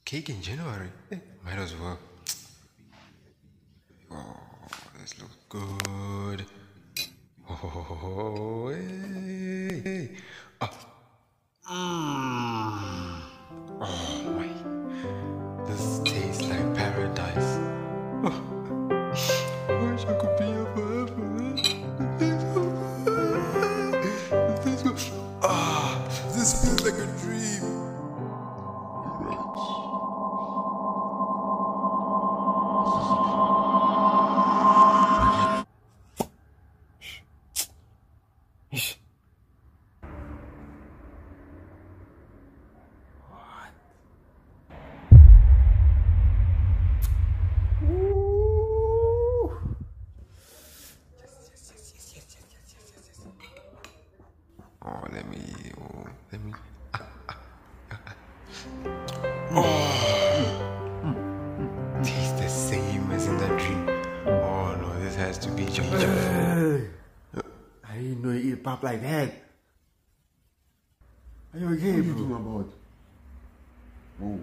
Cake in January? Might as well. Oh, this looks good. Oh, hey, hey. Oh my. This tastes like paradise. Oh, I wish I could be here forever, man. This feels like a dream. Oh, let me. Tastes the same as in the dream. Oh no, this has to be Johnny. I didn't know you eat pop like that. Are you okay, bro? What are you talking about? Whoa.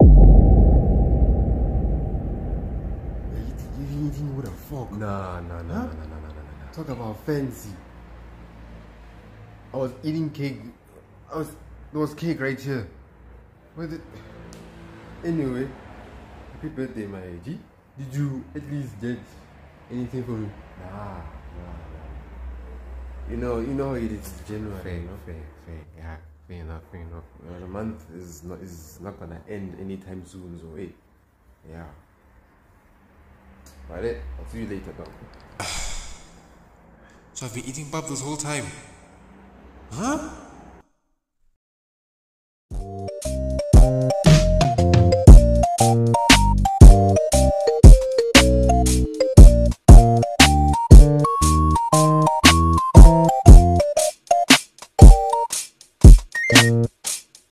You eating with a fork? No. Talk about fancy. I was eating cake. There was cake right here. Anyway, happy birthday, my G. Did you at least get anything for me? Nah. You know how it is January. Fair. Yeah, fair enough. The month is not gonna end anytime soon, so hey. Yeah. But I'll see you later, dog. So I've been eating pop this whole time. Huh?